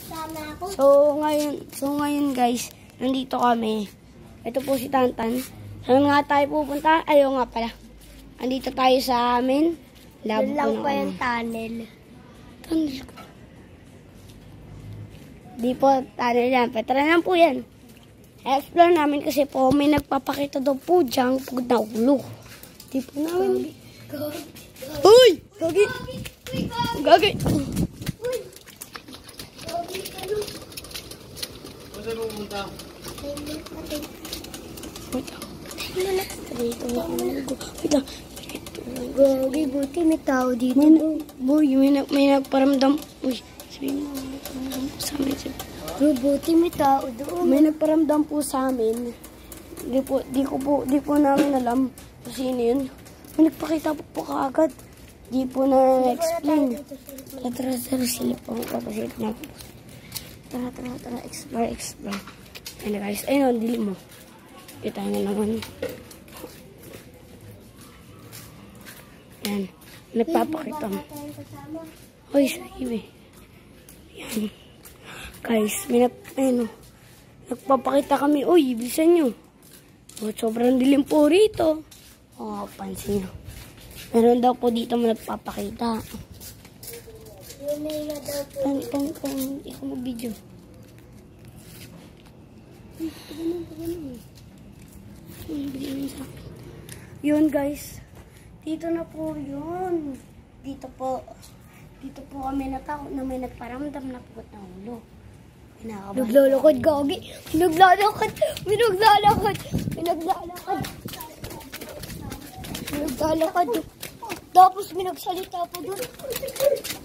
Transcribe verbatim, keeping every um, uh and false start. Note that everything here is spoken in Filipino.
So ngayon, so ngayon guys, nandito kami. Ito po si Tantan. Saan nga tayo pupunta? Ayaw nga pala. Andito tayo sa amin. Labo Doon lang po pa yung tunnel. Tunnel ko. Di po tunnel yan. Petra lang po yan. I-explore namin kasi po may nagpapakita daw po dyan pag na ulo. Di po namin. Uy! Gagi! Gagi! Saan mo pumunta? Wait lang. Wait lang. Gagi, buti may tao dito. May, boy, may, nag, may nagparamdam. Uy, sabihin mo, may nagparamdam po sa amin. Bro, buti may tao doon. May nagparamdam po sa amin. Di po, di ko po, di po namin alam kung sino yun. May nagpakita po po kaagad. Di po na-explain. Tara, tara, tara, silip po. Papasilip na po. Tara, tara, tara, explore, explore. Ayun guys, ayun o, dilim mo. Kita nyo naman. Yan. Nagpapakita mo. Hoy, sa iwi. Yan. Guys, may nag, ayun o. Nagpapakita kami. Uy, bilisan nyo. O, sobrang dilim po rito. O, pansin nyo. Meron daw po dito mo nagpapakita. Pan, pan, pan, hindi ako mag-video. Yun guys, dito na po yun. Dito po, dito po kami natakot na may nagparamdam na po na ulo. Naglalakad, Gagi. Naglalakad. May naglalakad. May naglalakad. May naglalakad. Tapos may nagsalita po doon.